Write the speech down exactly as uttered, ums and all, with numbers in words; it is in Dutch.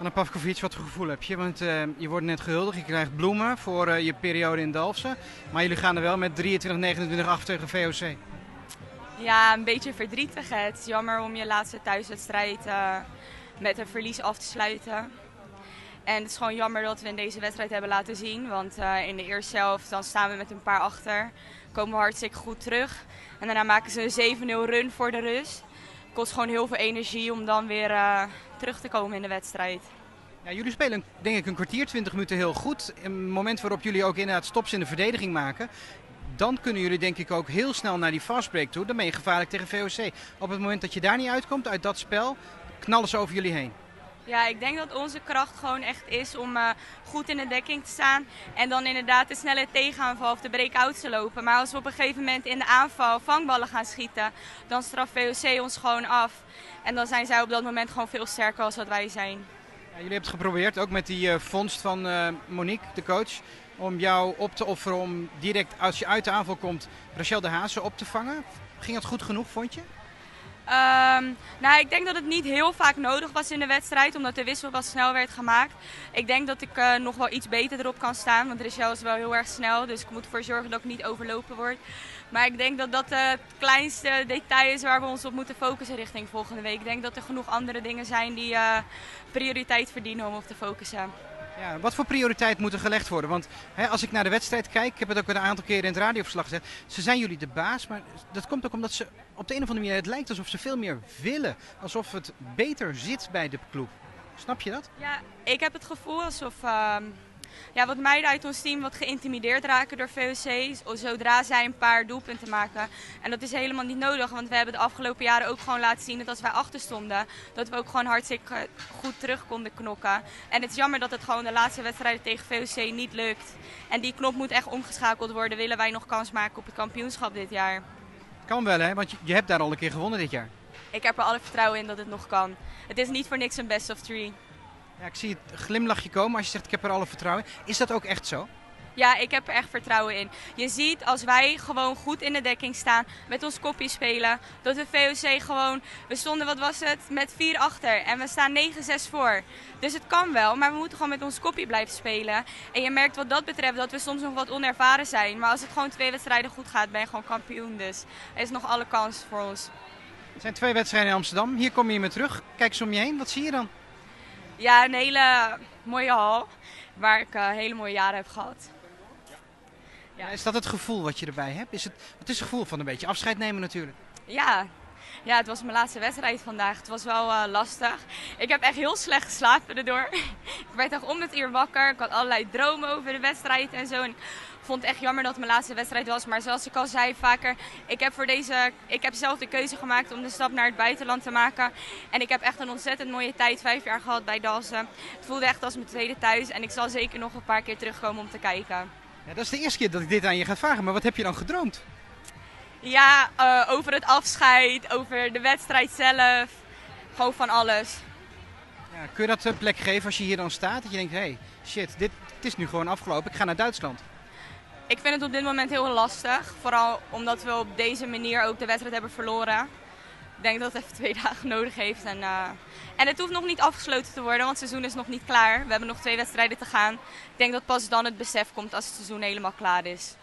Anna Pavkovic, wat voor gevoel heb je? Want uh, je wordt net gehuldigd, je krijgt bloemen voor uh, je periode in Dalfsen. Maar jullie gaan er wel met drieëntwintig negenentwintig af tegen V O C. Ja, een beetje verdrietig. Het is jammer om je laatste thuiswedstrijd uh, met een verlies af te sluiten. En het is gewoon jammer dat we in deze wedstrijd hebben laten zien. Want uh, in de eerste helft dan staan we met een paar achter. Komen we hartstikke goed terug. En daarna maken ze een zeven nul run voor de rust. Het kost gewoon heel veel energie om dan weer uh, terug te komen in de wedstrijd. Ja, jullie spelen denk ik een kwartier, twintig minuten heel goed. Een moment waarop jullie ook inderdaad stops in de verdediging maken. Dan kunnen jullie denk ik ook heel snel naar die fastbreak toe. Dan ben je gevaarlijk tegen V O C. Op het moment dat je daar niet uitkomt uit dat spel, knallen ze over jullie heen. Ja, ik denk dat onze kracht gewoon echt is om uh, goed in de dekking te staan. En dan inderdaad de snelle tegenaanval of de break-out te lopen. Maar als we op een gegeven moment in de aanval vangballen gaan schieten, dan straft V O C ons gewoon af. En dan zijn zij op dat moment gewoon veel sterker als wat wij zijn. Ja, jullie hebben het geprobeerd, ook met die uh, vondst van uh, Monique, de coach. Om jou op te offeren om direct als je uit de aanval komt Rachel de Haase op te vangen. Ging dat goed genoeg, vond je? Um, nou, ik denk dat het niet heel vaak nodig was in de wedstrijd, omdat de wissel wel snel werd gemaakt. Ik denk dat ik uh, nog wel iets beter erop kan staan, want Rachel is wel heel erg snel. Dus ik moet ervoor zorgen dat ik niet overlopen word. Maar ik denk dat dat uh, het kleinste detail is waar we ons op moeten focussen richting volgende week. Ik denk dat er genoeg andere dingen zijn die uh, prioriteit verdienen om op te focussen. Ja, wat voor prioriteit moet er gelegd worden? Want hè, als ik naar de wedstrijd kijk, ik heb het ook een aantal keren in het radioverslag gezegd. Ze zijn jullie de baas, maar dat komt ook omdat ze op de een of andere manier, het lijkt alsof ze veel meer willen. Alsof het beter zit bij de club. Snap je dat? Ja, ik heb het gevoel alsof uh, ja, wat meiden uit ons team wat geïntimideerd raken door V O C. Zodra zij een paar doelpunten maken. En dat is helemaal niet nodig, want we hebben de afgelopen jaren ook gewoon laten zien dat als wij achter stonden, dat we ook gewoon hartstikke goed terug konden knokken. En het is jammer dat het gewoon de laatste wedstrijden tegen V O C niet lukt. En die knop moet echt omgeschakeld worden, willen wij nog kans maken op het kampioenschap dit jaar. Kan wel hè, want je, je hebt daar al een keer gewonnen dit jaar. Ik heb er alle vertrouwen in dat het nog kan. Het is niet voor niks een best of three. Ja, ik zie het glimlachje komen als je zegt ik heb er alle vertrouwen in. Is dat ook echt zo? Ja, ik heb er echt vertrouwen in. Je ziet als wij gewoon goed in de dekking staan, met ons kopje spelen, dat de V O C gewoon, we stonden, wat was het, met vier achter en we staan negen zes voor. Dus het kan wel, maar we moeten gewoon met ons kopje blijven spelen. En je merkt wat dat betreft dat we soms nog wat onervaren zijn. Maar als het gewoon twee wedstrijden goed gaat, ben je gewoon kampioen. Dus er is nog alle kans voor ons. Er zijn twee wedstrijden in Amsterdam. Hier kom je weer terug. Kijk eens om je heen. Wat zie je dan? Ja, een hele mooie hal waar ik uh, hele mooie jaren heb gehad. Ja. Is dat het gevoel wat je erbij hebt? Is het, het is het gevoel van een beetje afscheid nemen natuurlijk. Ja. Ja, het was mijn laatste wedstrijd vandaag. Het was wel uh, lastig. Ik heb echt heel slecht geslapen erdoor. Ik werd echt om het uur wakker. Ik had allerlei dromen over de wedstrijd en zo. En ik vond het echt jammer dat het mijn laatste wedstrijd was. Maar zoals ik al zei vaker, ik heb, voor deze, ik heb zelf de keuze gemaakt om de stap naar het buitenland te maken. En ik heb echt een ontzettend mooie tijd, vijf jaar gehad bij Dalfsen. Het voelde echt als mijn tweede thuis. En ik zal zeker nog een paar keer terugkomen om te kijken. Ja, dat is de eerste keer dat ik dit aan je ga vragen. Maar wat heb je dan gedroomd? Ja, uh, over het afscheid, over de wedstrijd zelf. Gewoon van alles. Ja, kun je dat een plek geven als je hier dan staat? Dat je denkt, hé, hey, shit, dit het is nu gewoon afgelopen. Ik ga naar Duitsland. Ik vind het op dit moment heel lastig. Vooral omdat we op deze manier ook de wedstrijd hebben verloren. Ik denk dat het even twee dagen nodig heeft. En, uh, en het hoeft nog niet afgesloten te worden, want het seizoen is nog niet klaar. We hebben nog twee wedstrijden te gaan. Ik denk dat pas dan het besef komt als het seizoen helemaal klaar is.